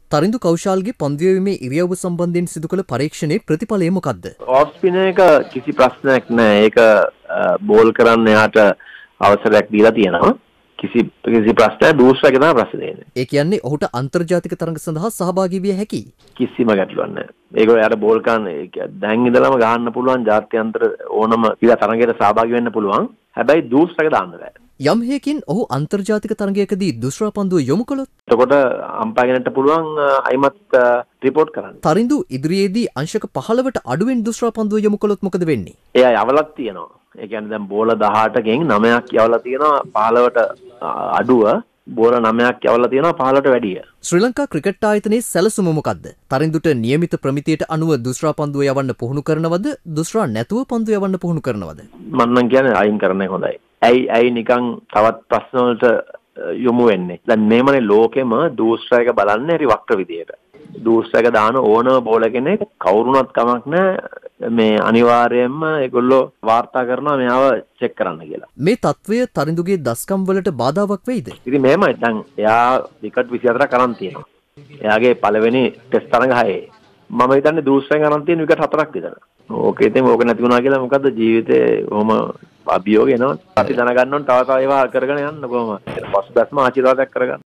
තරිඳු කෞශාල්ගේ පන්දුවීමේ ඉරියව්ව සම්බන්ධයෙන් සිදු කළ පරීක්ෂණයේ ප්‍රතිඵලය මොකක්ද? ඔෆ් ස්පින් එක කිසි ප්‍රශ්නයක් නැහැ. ඒක බෝල් කරන්න එයාට අවසරයක් දීලා තියෙනවා. කිසි ප්‍රශ්නයක් ඩූස් එකේ තමයි ප්‍රශ්නේ තියෙන්නේ. ඒ කියන්නේ ඔහුට අන්තර්ජාතික තරඟ සඳහා සහභාගී විය හැකියි. කිසිම ගැටලුවක් නැහැ. ඒගොල්ලෝ යාට බෝල් කරන්න දැන් ඉඳලම ගහන්න පුළුවන් ජාත්‍යන්තර ඕනම ක්‍රීඩා තරඟයකට සහභාගී වෙන්න පුළුවන්. හැබැයි ඩූස් එක දාන්න බෑ. යම් හේකින් ඔහු අන්තර්ජාතික තරඟයකදී දුෂ්කර පන්දුව යොමු කළොත් එතකොට අම්පායගෙනට පුළුවන් අයිමත් රිපෝට් කරන්න. තරිඳු ඉදිරියේදී අංශක 15ට අඩුවෙන් දුෂ්කර පන්දුව යොමු කළොත් මොකද වෙන්නේ? එයා යවලක් තියෙනවා. ඒ කියන්නේ දැන් බෝල 18කින් 9ක් යවලා තියෙනවා 15ට අඩුව. බෝල 9ක් යවලා තියෙනවා 15ට වැඩිය. ශ්‍රී ලංකා ක්‍රිකට් ආයතනයේ සැලසුම මොකද්ද? තරිඳුට නියමිත ප්‍රමිතියට අනුව දුෂ්කර පන්දුව යවන්න පුහුණු කරනවද? දුෂ්කර නැතුව පන්දුව යවන්න පුහුණු කරනවද? මම නම් කියන්නේ අයින් කරන එක හොඳයි. ඇයි නිකන් තවත් ප්‍රශ්න වලට යොමු වෙන්නේ? දැන් මේමනේ ලෝකෙම දූෂ්‍රයක බලන්නේ හරි වක්‍ර විදියට. දූෂ්‍රයක දාන ඕනම බෝල කෙනෙක් කවුරුණත් කමක් නැහැ මේ අනිවාර්යයෙන්ම ඒගොල්ලෝ වාර්තා කරනවා මෙයාව චෙක් කරන්න කියලා. මේ තත්වය තරිඳුගේ දස්කම් වලට බාධාවක් වෙයිද? ඉතින් මෙහෙමයි දැන් එයා විකට් 24ක් අරන් තියෙනවා. එයාගේ පළවෙනි ටෙස්ට් තරඟ 6. මම හිතන්නේ දූෂ්‍රයෙන් අරන් තියෙන විකට් 4ක් විතර. ඕකේ ඉතින් ඕක නැති වුණා කියලා මොකද්ද ජීවිතේ කොහොම අභියෝග එනවා. අපි දැනගන්න ඕන තව ඒවා කරගෙන යන්න කොහොම. පස්බැස්ම ආශිර්වාදයක් කරගන්න.